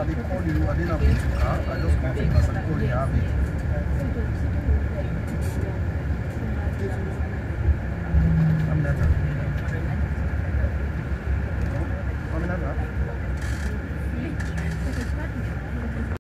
they call you, I didn't have a car. I just went to class and they told you have it.